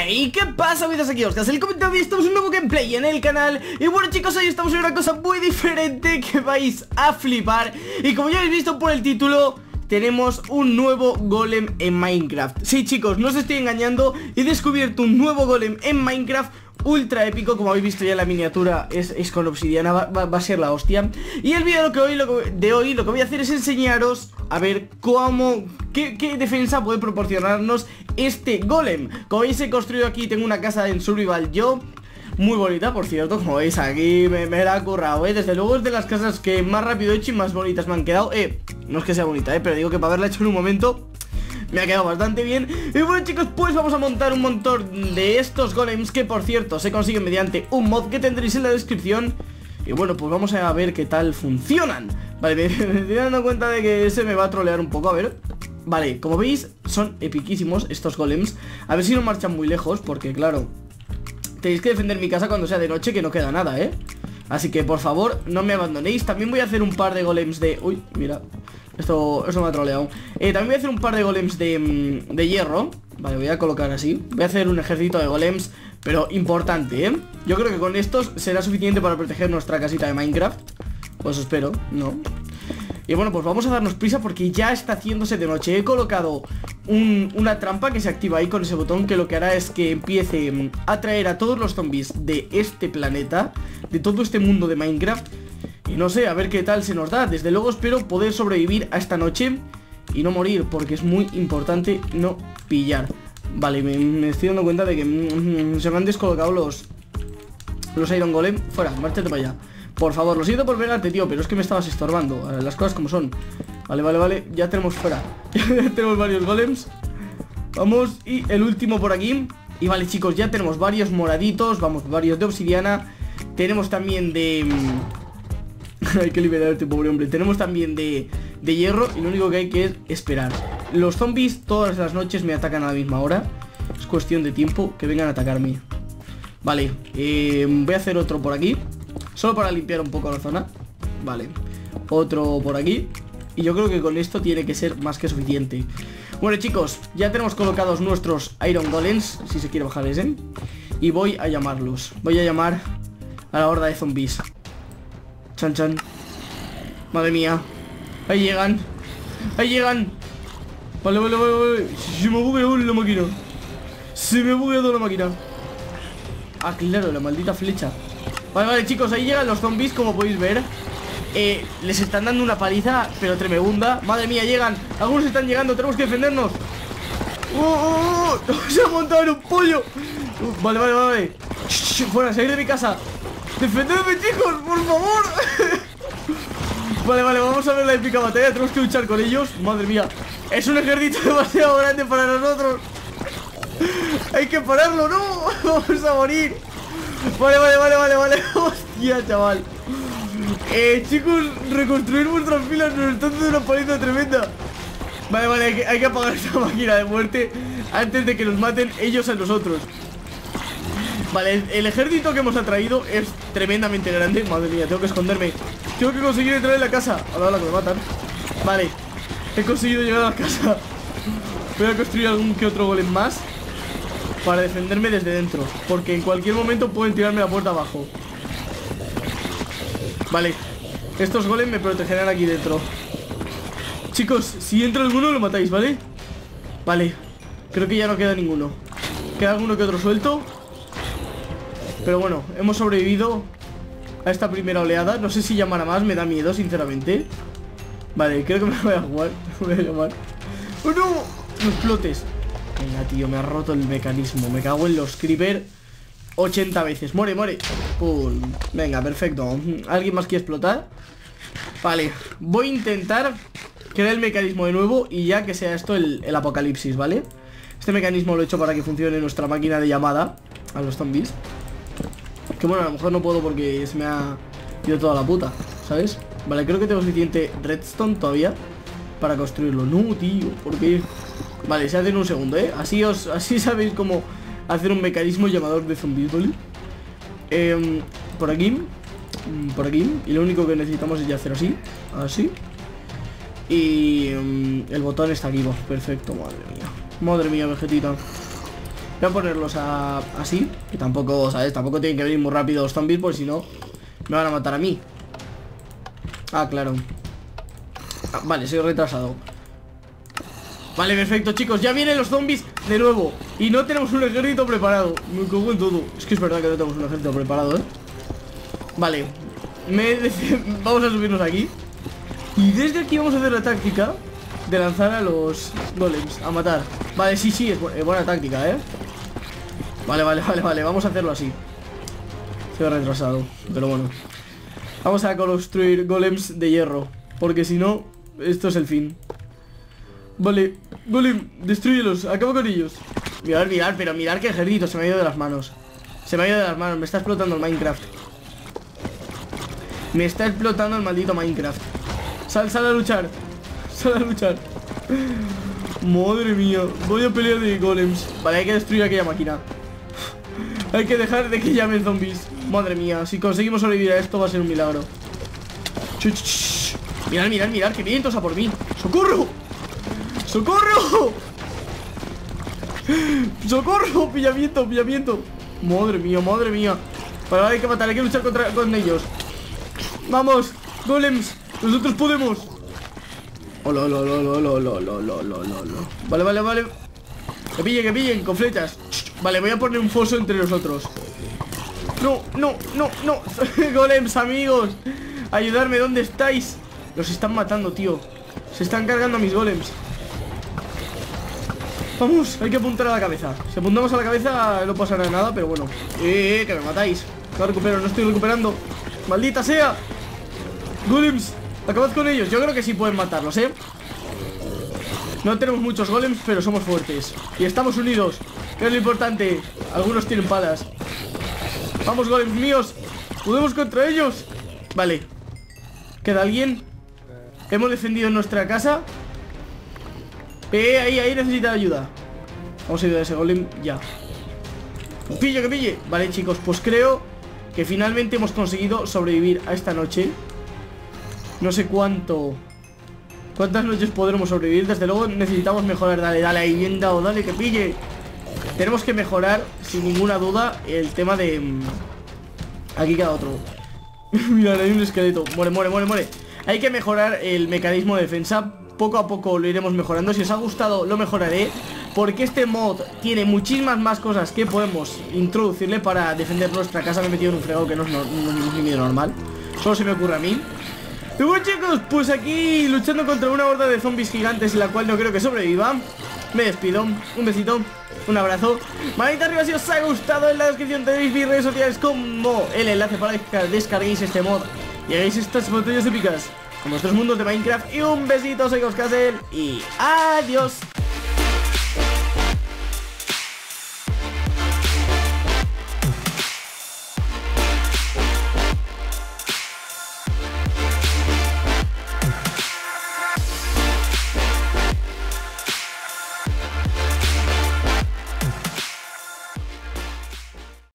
Hey, ¿qué pasa? Bienvenidos aquí, Oscar, el comentario de estamos en un nuevo gameplay en el canal. Y bueno chicos, hoy estamos en una cosa muy diferente que vais a flipar. Y como ya habéis visto por el título, tenemos un nuevo golem en Minecraft. Sí chicos, no os estoy engañando, he descubierto un nuevo golem en Minecraft ultra épico. Como habéis visto ya en la miniatura, es con obsidiana, va a ser la hostia. Y el vídeo de hoy lo que voy a hacer es enseñaros a ver qué defensa puede proporcionarnos este golem. Como veis, he construido aquí, tengo una casa en survival yo, muy bonita por cierto, como veis aquí me la he currado, desde luego es de las casas que más rápido he hecho y más bonitas me han quedado. No es que sea bonita, pero digo que para haberla hecho en un momento me ha quedado bastante bien. Y bueno chicos, pues vamos a montar un montón de estos golems, que por cierto se consiguen mediante un mod que tendréis en la descripción. Y bueno, pues vamos a ver qué tal funcionan. Vale, me estoy dando cuenta de que se me va a trolear un poco, a ver. Vale, como veis, son epiquísimos estos golems. A ver si no marchan muy lejos, porque claro, tenéis que defender mi casa cuando sea de noche, que no queda nada, Así que por favor, no me abandonéis. También voy a hacer un par de golems de... Uy, mira, esto me ha troleado. También voy a hacer un par de golems de hierro. Vale, voy a colocar así. Voy a hacer un ejército de golems, pero importante, Yo creo que con estos será suficiente para proteger nuestra casita de Minecraft. Pues espero, ¿no? Y bueno, pues vamos a darnos prisa porque ya está haciéndose de noche. He colocado una trampa que se activa ahí con ese botón, que lo que hará es que empiece a atraer a todos los zombies de este planeta, de todo este mundo de Minecraft. Y no sé, a ver qué tal se nos da. Desde luego espero poder sobrevivir a esta noche y no morir, porque es muy importante no pillar. Vale, me estoy dando cuenta de que se me han descolocado los Iron Golem. Fuera, márchate para allá. Por favor, lo siento por pegarte, tío, pero es que me estabas estorbando. Las cosas como son. Vale, ya tenemos fuera. Ya tenemos varios golems. Vamos, y el último por aquí. Y vale chicos, ya tenemos varios moraditos. Vamos, varios de obsidiana. Tenemos también de... hay que liberar a este pobre hombre. Tenemos también de hierro. Y lo único que hay que es esperar. Los zombies todas las noches me atacan a la misma hora. Es cuestión de tiempo que vengan a atacarme. Vale, voy a hacer otro por aquí, solo para limpiar un poco la zona. Vale, otro por aquí. Y yo creo que con esto tiene que ser más que suficiente. Bueno chicos, ya tenemos colocados nuestros Iron Golems, si se quiere bajar ese. Y voy a llamarlos. Voy a llamar a la horda de zombies. Chan chan. Madre mía. Ahí llegan. Ahí llegan. Vale. Se me bugueó la máquina. Se me bugueó toda la máquina. Ah, claro, la maldita flecha. Vale chicos, ahí llegan los zombies, como podéis ver. Les están dando una paliza, pero tremenda. Madre mía, llegan. Algunos están llegando, tenemos que defendernos. Se ha montado en un pollo. Vale. Fuera, salir de mi casa. Defendedme chicos, por favor. Vale, vamos a ver la épica batalla. Tenemos que luchar con ellos, madre mía. Es un ejército demasiado grande para nosotros. Hay que pararlo, no. Vamos a morir. Vale. Hostia, chaval. Chicos, reconstruir vuestras filas. Nos están dando una paliza tremenda. Vale, hay que apagar esta máquina de muerte antes de que nos maten ellos a nosotros. Vale, el ejército que hemos atraído es tremendamente grande. Madre mía, tengo que esconderme. Tengo que conseguir entrar en la casa. Ahora que me matan. Vale, he conseguido llegar a la casa. Voy a construir algún que otro golem más para defenderme desde dentro, porque en cualquier momento pueden tirarme la puerta abajo. Vale, estos golems me protegerán aquí dentro. Chicos, si entra alguno lo matáis, ¿vale? Vale, creo que ya no queda ninguno. Queda alguno que otro suelto. Pero bueno, hemos sobrevivido a esta primera oleada. No sé si llamar a más, me da miedo, sinceramente. Vale, creo que me voy a jugar. Me voy a llamar. ¡Oh no! No explotes. Venga, tío, me ha roto el mecanismo. Me cago en los creeper 80 veces. Muere. Pum. Venga, perfecto. ¿Alguien más quiere explotar? Vale, voy a intentar crear el mecanismo de nuevo y ya que sea esto el apocalipsis, ¿vale? Este mecanismo lo he hecho para que funcione nuestra máquina de llamada a los zombies. Que bueno, a lo mejor no puedo porque se me ha ido toda la puta, ¿sabes? Vale, creo que tengo suficiente redstone todavía para construirlo. No, tío, ¿por qué? Vale, se hace en un segundo, así sabéis cómo hacer un mecanismo llamador de zombies, ¿vale? Por aquí. Y lo único que necesitamos es ya hacer así. Así. Y el botón está aquí, perfecto, madre mía. Madre mía, Vegetita. Voy a ponerlos así, que tampoco, ¿sabes? Tampoco tienen que venir muy rápido los zombies, porque si no me van a matar a mí. Ah, claro. Vale, soy retrasado. Vale, perfecto, chicos, ya vienen los zombies de nuevo. Y no tenemos un ejército preparado. Me cago en todo. Es que es verdad que no tenemos un ejército preparado, Vale. Vamos a subirnos aquí. Y desde aquí vamos a hacer la táctica de lanzar a los golems, a matar. Vale, sí, es buena táctica, Vale, vamos a hacerlo así. Estoy retrasado, pero bueno. Vamos a construir golems de hierro, porque si no, esto es el fin. Vale, golem, destruyelos, acabo con ellos. Mirad, pero mirad qué ejército, se me ha ido de las manos. Se me ha ido de las manos, me está explotando el Minecraft. Me está explotando el maldito Minecraft. Sal a luchar. Sal a luchar. Madre mía, voy a pelear de golems. Vale, hay que destruir aquella máquina. Hay que dejar de que llamen zombies. Madre mía, si conseguimos sobrevivir a esto va a ser un milagro. Mirad, que vienen todos a por mí. ¡Socorro! ¡Socorro! ¡Socorro! Pillamiento. Madre mía. Vale, hay que matar, hay que luchar con ellos. Vamos, golems, nosotros podemos. Vale. Que pillen, con flechas. Vale, voy a poner un foso entre nosotros. No. Golems, amigos, ayudarme, ¿dónde estáis? Los están matando, tío. Se están cargando a mis golems. Vamos, hay que apuntar a la cabeza. Si apuntamos a la cabeza no pasará nada, pero bueno. Que me matáis. No recupero, no estoy recuperando. ¡Maldita sea! Golems, acabad con ellos. Yo creo que sí pueden matarlos, No tenemos muchos golems, pero somos fuertes. Y estamos unidos, que es lo importante. Algunos tienen palas. Vamos, golems míos, podemos contra ellos. Vale. ¿Queda alguien? Hemos defendido nuestra casa. Ahí necesita ayuda. Vamos a ayudar a ese golem ya. Que pille. Vale, chicos, pues creo que finalmente hemos conseguido sobrevivir a esta noche. No sé cuántas noches podremos sobrevivir. Desde luego necesitamos mejorar. Dale, ahí bien dado, dale, que pille. Tenemos que mejorar, sin ninguna duda, el tema de... Aquí queda otro. Mirad, hay un esqueleto. Muere. Hay que mejorar el mecanismo de defensa. Poco a poco lo iremos mejorando. Si os ha gustado lo mejoraré, porque este mod tiene muchísimas más cosas que podemos introducirle para defender nuestra casa. Me he metido en un fregado que no es ni medio normal. Solo se me ocurre a mí. Y bueno, chicos, pues aquí luchando contra una horda de zombies gigantes, la cual no creo que sobreviva. Me despido, un besito, un abrazo. Manita arriba si os ha gustado. En la descripción tenéis mis redes sociales como el enlace para que descarguéis este mod y hagáis estas batallas épicas con vuestros mundos de Minecraft. Y un besito, soy Ghost Castle y adiós.